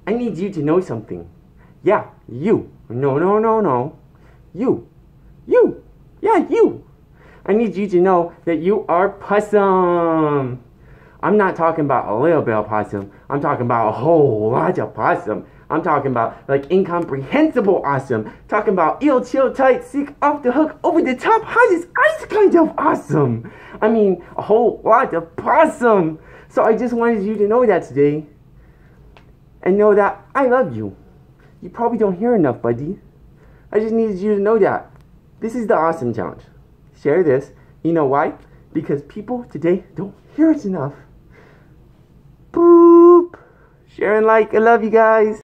I need you to know something. Yeah, you. No, no, no, no. You. You. Yeah, you. I need you to know that you are possum. I'm not talking about a little bit of possum. I'm talking about a whole lot of possum. I'm talking about like incomprehensible awesome. Talking about ill, chill, tight, sick, off the hook, over the top, hottest ice kind of awesome. I mean, a whole lot of possum. So I just wanted you to know that today. And know that I love you. You probably don't hear enough, buddy. I just needed you to know that. This is the Awesome Challenge. Share this. You know why? Because people today don't hear it enough. Boop. Share and like. I love you guys.